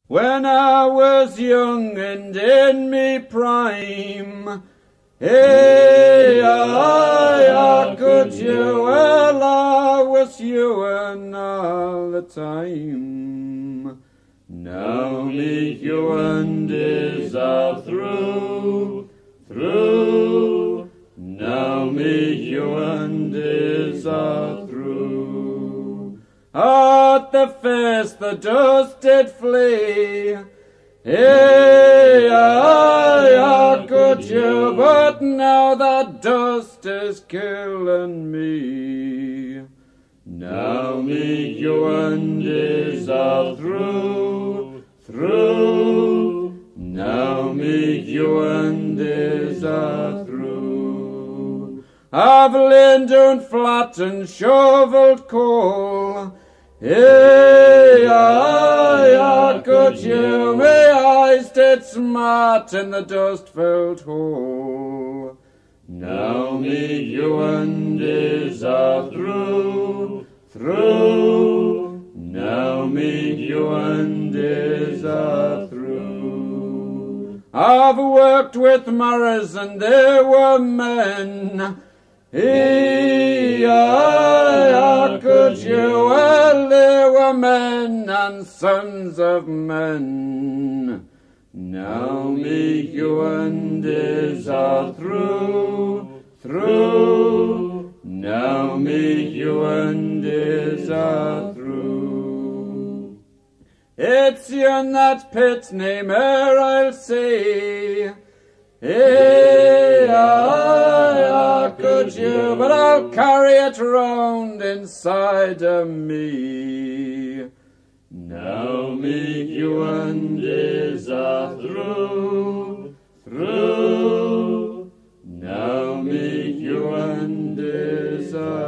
When I was young and in me prime, hey, I could you, well, I was you and all the time. Now me you and is all through. Now me you and is all through. At the first the dust did flee. Hey, I could you, but now that dust is killing me. Now me you and is all through. Now me you and is all through. I've lain down flat and shovelled coal. Hey, I could you, me eyes did smart in the dust-filled hole. Now me you and is all through. Now me you and is all through. I've worked with Morris and they were men. Hey, I could you, well, they were men and sons of men. Now me you and is all through. Now me you and is all through. It's you in that pit name ere I'll say. Hey, I could you, but I'll carry it round inside of me. Now me you and is all through. Now me you and is all